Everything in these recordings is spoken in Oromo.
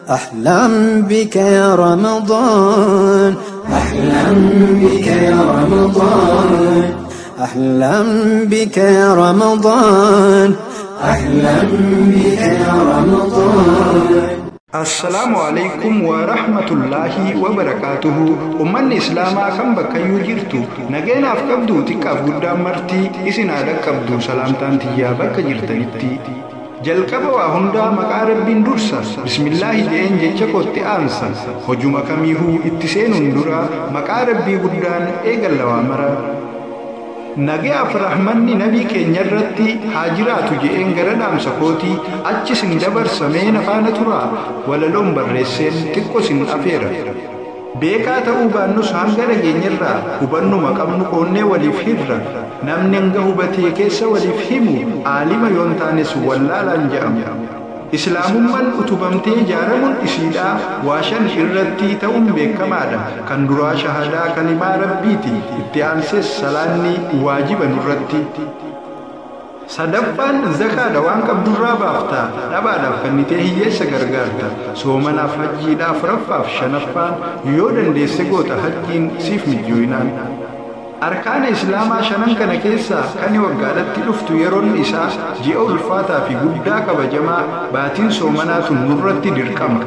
أحلم بك يا رمضان أحلم بك يا رمضان أحلم بك يا رمضان أحلم بك يا رمضان. السلام عليكم ورحمة الله وبركاته. أمان إسلاما كم بكيو جرتو نجينا أفكبدو تكافو دامرتي إسنا دكبدو سلامتان تيابك جرتنتي jalqaba waa hunda maqaa rabbiin dursa bismillaahi jeen jecha kootti aansa hojuma kamiihuu itti seenuun dura maqaa rabbii guddaan eegalla waa mara nagaaf rahmanni nabii keenya irratti haa jiraatu jeen gara dhaamsa kootii achi sin dabarsamee nafaana tura walaloon barreesseen xiqqoo sin afeera beekaa ta'uu baannus hanga dhageenyarraa hubannuma qabnu qoonnee waliif hirra namni hanga hubatee keessa waliif himu aalima yoon taanes wallaalaan jedhamu islaamummaan utubamtee ijaaramuun isiidhaa waa shan irratti ta'uun beekamaadha kan duraa shahadaa kalimaa rabbiiti itti aansees salaanni waajiba nurratti sadaffaan zakaadha waan qabdurraa baafta dhabaadhaaf kannitee hiyyeessa gargaarta soomanaaf hajjiidhaaf raffaaf shanaffaan yoo dandeesse goota hajjiin siif mijjooyinaan arkaana islaamaa shanan kana keessaa kan waggaadhatti dhuftu yeroon isaa ji'a ulfaataa fi guddaa kabajamaa baatiin soomanaatu nurratti dirqama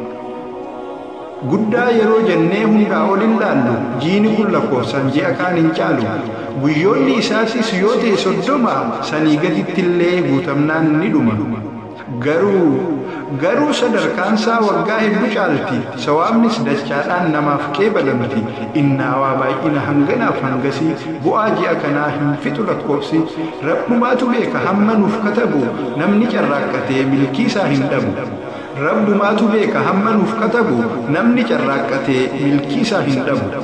guddaa yeroo jennee hundaa ol hin laallu jiini kun lakkoofsaan ji'a kaan hin caalu guyyoonni isaasis yoo ta'e 30 sanii gadittillee guutamnaan ni dhuma garuu sadarkaansaa waggaa hedduu caalti sawaabnis dachaadhaan namaaf qeebalamti innaa waa baay'ina hanganaaf hangasii bu'aa ji'a kanaa hin fixu lakkoofsi rabbumaatu beeka hamma nuuf katabu namni carraaqqatee milkii isaa hin dhabu rabbumaatu beeka hamma nuuf katabu namni carraaqqatee milkii isaa hin dhabu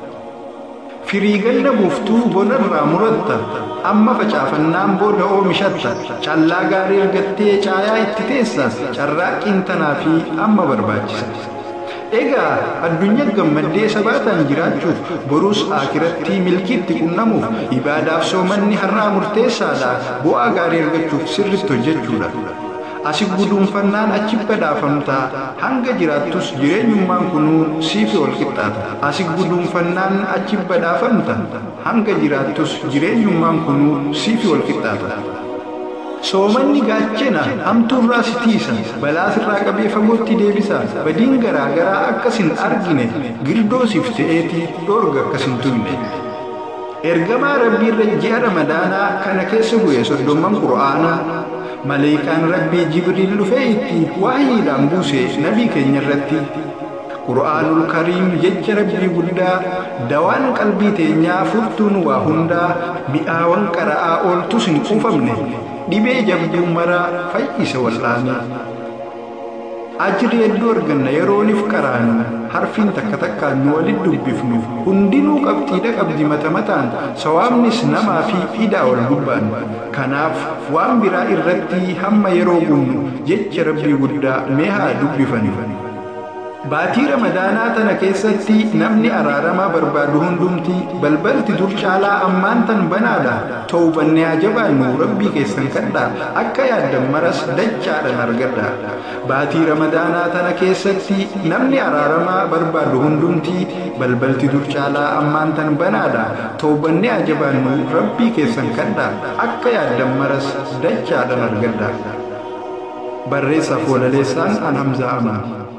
firii ganna buuftuu bonarraa muratta amma facaafannaan booda oomishatta callaa gaarii argattee caayaa itti teessa carraaqqiin tanaa fi amma barbaachisa egaa addunyaa gammaddee sabaataan jiraachuuf boruus aakiratti milkiitti qunnamuuf ibaadaaf soomanni har'aa murteessaadha bu'aa gaarii argachuuf sirriitti hojjechuudha asi guduunfannaan achi badhaafamtaa hanga jiraattus jireenyummaan kunuu siifi wal qixxaata asi guduunfannaan achi badhaafamta hanga jiraattus jireenyummaan kunuu siifi wal qixxaata soomanni gaachena hamtuurraa si tiisa balaa sirraa qabee fagootti deebisa badiin garaagaraa akkasin argine gildoosiif ta'eetii dhoorga akkasin tuyne ergamaa rabbiirra ji'a ramadaanaa kana keessa bu'e 30 qur'aanaa ملائكان ربي جبريل لفيتي وحيدا بوسي نبي كين يرتي قرآن الكريم يج ربي بلدا دوان قلبي تينيا فتون وهندا بآوان قرآ أولتسن قفمني دبي جبدو مرا فايس والآني أجري الدور قلنا يروني فكران حرفين تكتكا نوالد دبفنو هندينو قبتيدا قبدي متمتان سوامنس نما في إيدا والقبان كناف وان براء الرتي هم يروبون جج ربي ودا ميها دبفنو باتي رمضانا تنا كيستي نمني أرارما بربادو هندومتي بلبلتي درشالا أمان تن بنادا توبني عجبا نو ربي كيسن كدا أكا يادم مرس دجالا نرگدا باتي رمضانا تنا كيستي نمني أرارما بربادو هندومتي بلبلتي درشالا أمان تن بنادا توبني عجبا نو ربي كيسن كدا أكا يادم مرس دجالا نرگدا بريسا فولاليسان عن حمزة أمان